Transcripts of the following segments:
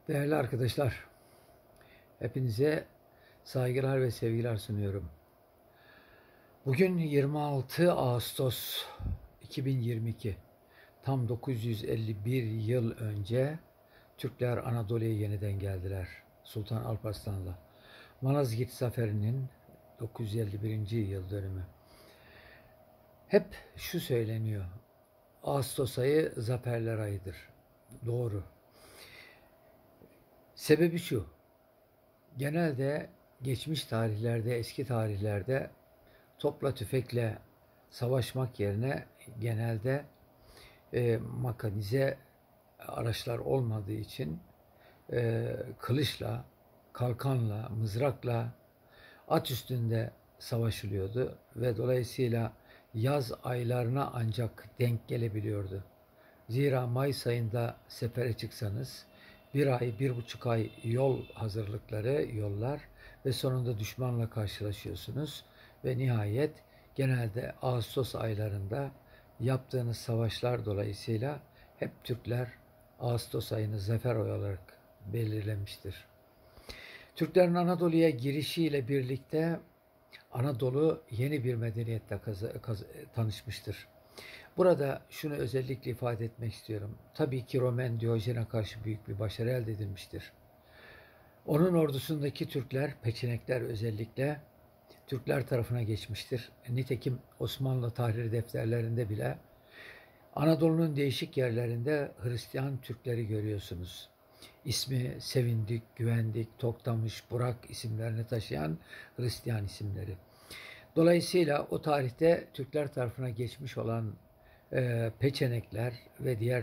Değerli arkadaşlar, hepinize saygılar ve sevgiler sunuyorum. Bugün 26 Ağustos 2022, tam 951 yıl önce Türkler Anadolu'ya yeniden geldiler. Sultan Alparslan'la. Malazgirt Zaferi'nin 951. yıl dönümü. Hep şu söyleniyor, Ağustos ayı zaferler ayıdır. Doğru. Sebebi şu, genelde geçmiş tarihlerde, eski tarihlerde topla tüfekle savaşmak yerine genelde mekanize araçlar olmadığı için kılıçla, kalkanla, mızrakla, at üstünde savaşılıyordu ve dolayısıyla yaz aylarına ancak denk gelebiliyordu. Zira Mayıs ayında sefere çıksanız 1 ay, 1,5 ay yol hazırlıkları, yollar ve sonunda düşmanla karşılaşıyorsunuz ve nihayet genelde Ağustos aylarında yaptığınız savaşlar dolayısıyla hep Türkler Ağustos ayını zafer olarak belirlemiştir. Türklerin Anadolu'ya girişiyle birlikte Anadolu yeni bir medeniyetle tanışmıştır. Burada şunu özellikle ifade etmek istiyorum. Tabii ki Roman Diyojen'e karşı büyük bir başarı elde edilmiştir. Onun ordusundaki Türkler, Peçenekler özellikle Türkler tarafına geçmiştir. Nitekim Osmanlı tahrir defterlerinde bile Anadolu'nun değişik yerlerinde Hristiyan Türkleri görüyorsunuz. İsmi Sevindik, Güvendik, Toktamış, Burak isimlerini taşıyan Hristiyan isimleri. Dolayısıyla o tarihte Türkler tarafına geçmiş olan Peçenekler ve diğer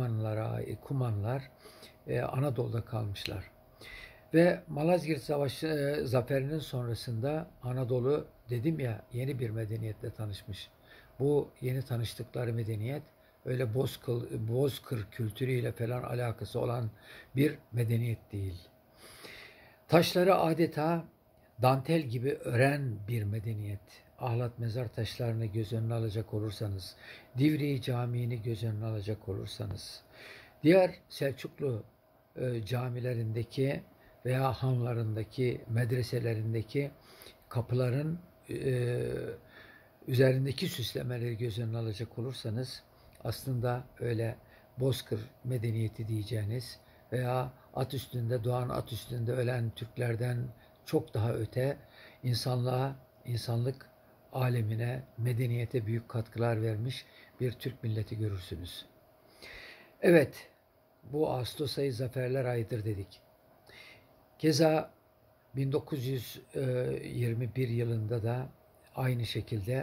Kumanlar Anadolu'da kalmışlar. Ve Malazgirt Savaşı zaferinin sonrasında Anadolu, dedim ya, yeni bir medeniyetle tanışmış. Bu yeni tanıştıkları medeniyet öyle Bozkır kültürüyle falan alakası olan bir medeniyet değil. Taşları adeta dantel gibi ören bir medeniyet. Ahlat mezar taşlarını göz önüne alacak olursanız, Divriği Camii'ni göz önüne alacak olursanız, diğer Selçuklu camilerindeki veya hanlarındaki, medreselerindeki kapıların üzerindeki süslemeleri göz önüne alacak olursanız aslında öyle Bozkır medeniyeti diyeceğiniz veya at üstünde doğan, at üstünde ölen Türklerden çok daha öte insanlığa, insanlık alemine, medeniyete büyük katkılar vermiş bir Türk milleti görürsünüz. Evet, bu Ağustos ayı zaferler ayıdır dedik. Keza 1921 yılında da aynı şekilde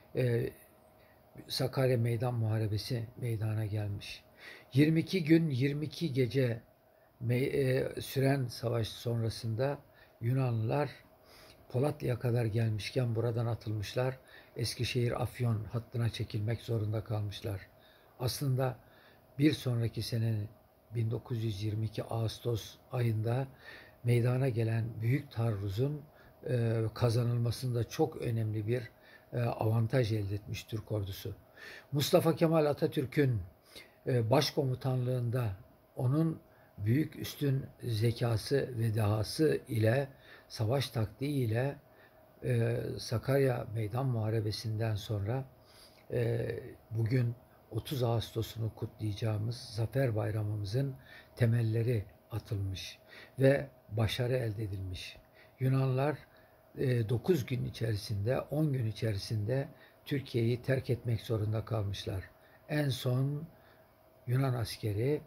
Sakarya Meydan Muharebesi meydana gelmiş. 22 gün 22 gece süren savaş sonrasında Yunanlılar Polatlı'ya kadar gelmişken buradan atılmışlar. Eskişehir-Afyon hattına çekilmek zorunda kalmışlar. Aslında bir sonraki senenin 1922 Ağustos ayında meydana gelen Büyük Taarruz'un kazanılmasında çok önemli bir avantaj elde etmiş Türk ordusu. Mustafa Kemal Atatürk'ün başkomutanlığında onun büyük üstün zekası ve dehası ile, savaş taktiği ile Sakarya Meydan Muharebesi'nden sonra bugün 30 Ağustos'unu kutlayacağımız Zafer Bayramımızın temelleri atılmış ve başarı elde edilmiş. Yunanlar 9 gün içerisinde, 10 gün içerisinde Türkiye'yi terk etmek zorunda kalmışlar. En son Yunan askeri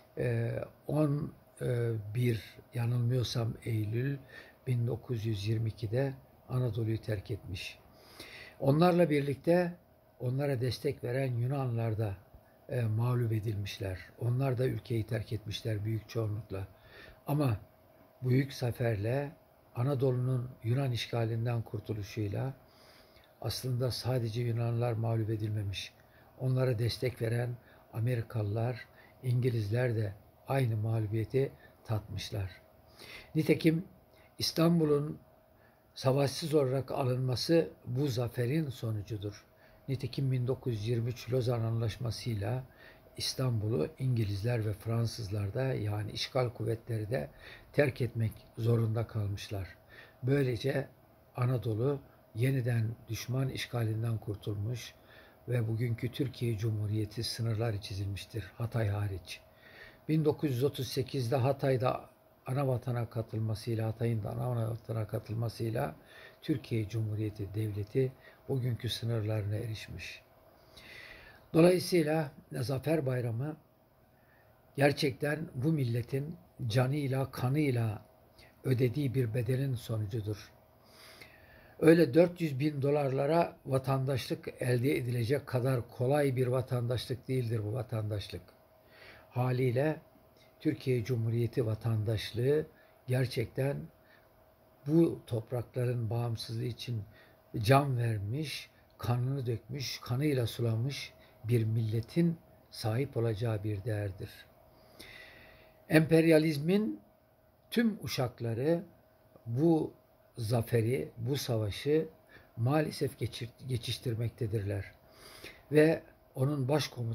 11 yanılmıyorsam Eylül 1922'de Anadolu'yu terk etmiş. Onlarla birlikte onlara destek veren Yunanlar da mağlup edilmişler. Onlar da ülkeyi terk etmişler büyük çoğunlukla. Ama büyük zaferle Anadolu'nun Yunan işgalinden kurtuluşuyla aslında sadece Yunanlar mağlup edilmemiş. Onlara destek veren Amerikalılar, İngilizler de aynı mağlubiyeti tatmışlar. Nitekim İstanbul'un savaşsız olarak alınması bu zaferin sonucudur. Nitekim 1923 Lozan Anlaşması'yla İstanbul'u İngilizler ve Fransızlar da, yani işgal kuvvetleri de terk etmek zorunda kalmışlar. Böylece Anadolu yeniden düşman işgalinden kurtulmuş ve bugünkü Türkiye Cumhuriyeti sınırları çizilmiştir, Hatay hariç. 1938'de Hatay'da anavatana katılmasıyla, Hatay'ın da anavatana katılmasıyla Türkiye Cumhuriyeti Devleti bugünkü sınırlarına erişmiş. Dolayısıyla Zafer Bayramı gerçekten bu milletin canıyla, kanıyla ödediği bir bedelin sonucudur. Öyle 400 bin dolarlara vatandaşlık elde edilecek kadar kolay bir vatandaşlık değildir bu vatandaşlık. Haliyle Türkiye Cumhuriyeti vatandaşlığı gerçekten bu toprakların bağımsızlığı için can vermiş, kanını dökmüş, kanıyla sulamış bir milletin sahip olacağı bir değerdir. Emperyalizmin tüm uşakları bu zaferi, bu savaşı maalesef geçiştirmektedirler. Ve onun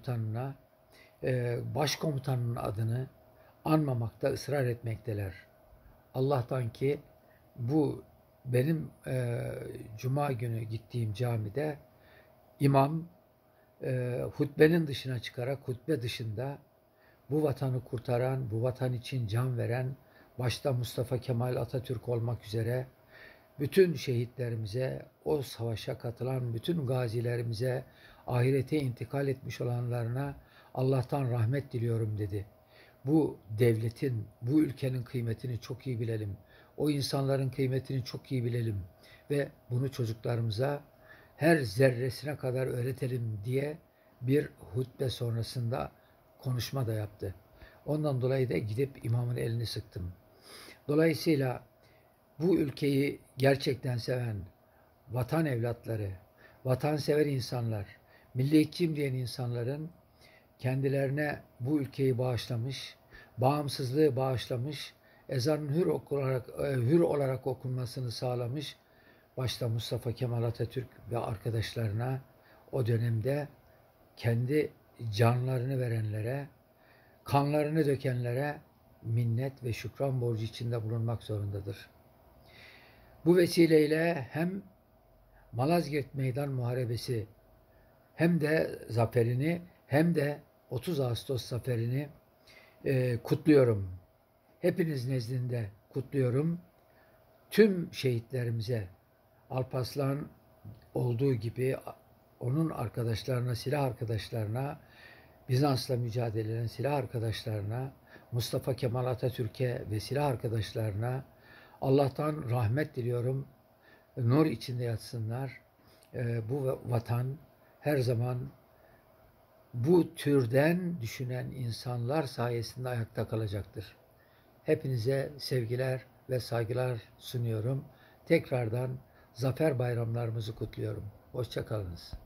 başkomutanının adını anmamakta ısrar etmekteler. Allah'tan ki bu benim Cuma günü gittiğim camide imam hutbenin dışına çıkarak, hutbe dışında bu vatanı kurtaran, bu vatan için can veren, başta Mustafa Kemal Atatürk olmak üzere bütün şehitlerimize, o savaşa katılan bütün gazilerimize, ahirete intikal etmiş olanlarına Allah'tan rahmet diliyorum dedi. Bu devletin, bu ülkenin kıymetini çok iyi bilelim. O insanların kıymetini çok iyi bilelim ve bunu çocuklarımıza her zerresine kadar öğretelim diye bir hutbe sonrasında konuşma da yaptı. Ondan dolayı da gidip imamın elini sıktım. Dolayısıyla bu ülkeyi gerçekten seven vatan evlatları, vatansever insanlar, milliyetçiyim diyen insanların kendilerine bu ülkeyi bağışlamış, bağımsızlığı bağışlamış, ezanın hür olarak okunmasını sağlamış, başta Mustafa Kemal Atatürk ve arkadaşlarına o dönemde kendi canlarını verenlere, kanlarını dökenlere minnet ve şükran borcu içinde bulunmak zorundadır. Bu vesileyle hem Malazgirt Meydan Muharebesi hem de zaferini hem de 30 Ağustos zaferini kutluyorum. Hepiniz nezdinde kutluyorum. Tüm şehitlerimize, Alparslan olduğu gibi onun arkadaşlarına, silah arkadaşlarına, Bizans'la mücadele eden silah arkadaşlarına, Mustafa Kemal Atatürk'e ve silah arkadaşlarına Allah'tan rahmet diliyorum. Nur içinde yatsınlar. Bu vatan her zaman bu türden düşünen insanlar sayesinde ayakta kalacaktır. Hepinize sevgiler ve saygılar sunuyorum. Tekrardan zafer bayramlarımızı kutluyorum. Hoşça kalınız.